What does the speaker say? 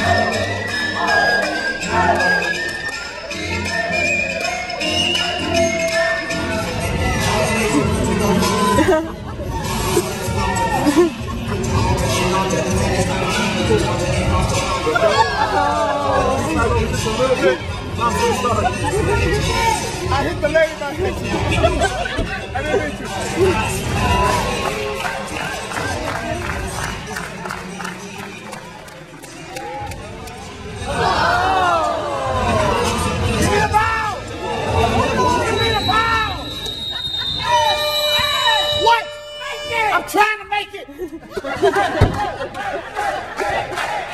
Just a little bit. I'm so sorry. I hit the lady by hit you. I didn't hit you. Give me the ball! Give me the ball! What? I'm trying to make it!